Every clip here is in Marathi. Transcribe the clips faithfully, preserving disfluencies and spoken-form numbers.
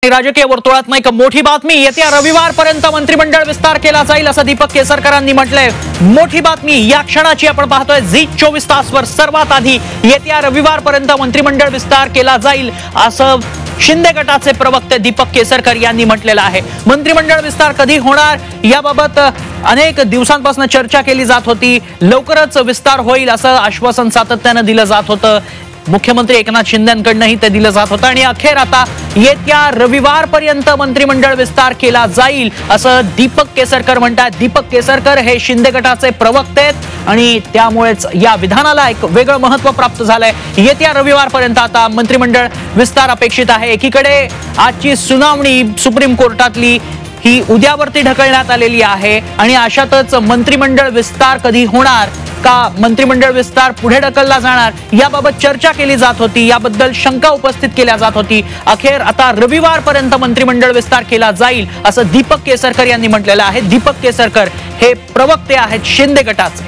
राजकीय वर्तुळात एक मोठी बातमी येत्या रविवारपर्यंत मंत्रिमंडळ विस्तार केला जाईल असं दीपक केसरकरांनी म्हटलंय। मोठी बातमी या क्षणाची आपण पाहतोय झी चोवीस तासवर सर्वात आधी येत्या रविवारपर्यंत मंत्रिमंडळ विस्तार केला जाईल असं शिंदे गटाचे प्रवक्ते दीपक केसरकर यांनी म्हटलेलं आहे। मंत्रिमंडळ विस्तार कधी होणार याबाबत अनेक दिवसांपासून चर्चा केली जात होती। लवकरच विस्तार होईल असं आश्वासन सातत्याने दिलं जात होतं। मुख्यमंत्री एकनाथ शिंदेंकडूनही ते दिलं जात होतं आणि अखेर आता येत्या रविवारपर्यंत मंत्रिमंडळ विस्तार केला जाईल असं दीपक केसरकर म्हणतात। दीपक केसरकर हे शिंदे गटाचे प्रवक्ते आहेत आणि त्यामुळेच या विधानाला एक वेगळं महत्त्व प्राप्त झालंय। येत्या रविवारपर्यंत आता मंत्रिमंडळ विस्तार अपेक्षित आहे। एकीकडे आजची सुनावणी सुप्रीम कोर्टातली ही उद्यावरती ढकलण्यात आलेली आहे आणि अशातच मंत्रिमंडळ विस्तार कधी होणार का मंत्रिमंडळ विस्तार पुढे ढकलला जाणार याबाबत चर्चा केली जात होती। याबद्दल शंका उपस्थित केल्या जात होती। अखेर आता रविवारपर्यंत मंत्रिमंडळ विस्तार केला जाईल असं दीपक केसरकर यांनी म्हटलेलं आहे। दीपक केसरकर हे प्रवक्ते आहेत शिंदे गटाचे,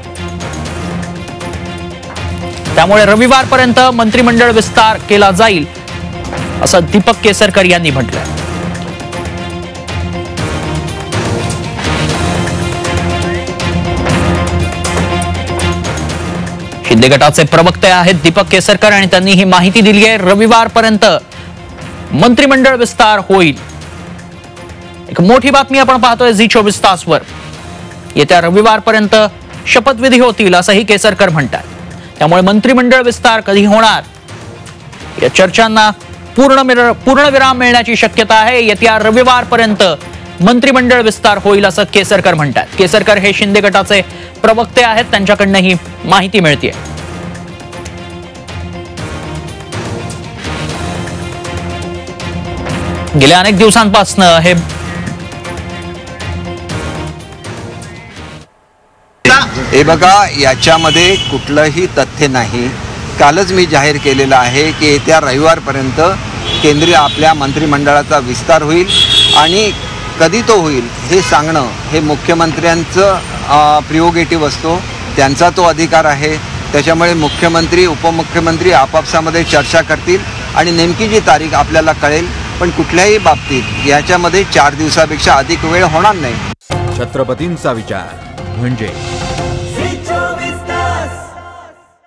त्यामुळे रविवारपर्यंत मंत्रिमंडळ विस्तार केला जाईल असं दीपक केसरकर यांनी म्हटलंय। शिंदे गटाचे प्रवक्ते आहेत दीपक केसरकर आणि त्यांनी ही माहिती दिली आहे। रविवारपर्यंत मंत्रिमंडळ विस्तार होईल। एक मोठी बातमी आपण पाहतोय झी चोवीस तासवर। येत्या रविवारपर्यंत शपथविधी होतील असंही केसरकर म्हणतात। त्यामुळे मंत्रिमंडळ विस्तार कधी होणार या चर्चांना पूर्ण पूर्णविराम मिळण्याची शक्यता आहे। येत्या रविवारपर्यंत मंत्रिमंडळ विस्तार होईल असं केसरकर म्हणतात। केसरकर हे शिंदे गटाचे प्रवक्ते आहेत, त्यांच्याकडून ही माहिती मिळते। गेल्या अनेक दिवसांपासून हे हे बघा, याच्यामध्ये कुठलंही तथ्य नाही। कालच मी जाहीर केलेलं आहे की येत्या रविवारपर्यंत केंद्रीय आपल्या मंत्रिमंडळाचा विस्तार होईल आणि कधी तो होईल हे सांगणं हे मुख्यमंत्र्यांचं प्रिओगेटिव्ह असतो, त्यांचा तो अधिकार आहे। त्याच्यामुळे मुख्यमंत्री उपमुख्यमंत्री आपापसामध्ये चर्चा करतील आणि नेमकी जी तारीख आपल्याला कळेल, पण कुठल्याही बाबतीत याच्यामध्ये चार दिवसापेक्षा अधिक वेळ होणार नाही। छत्रपतींचा विचार म्हणजे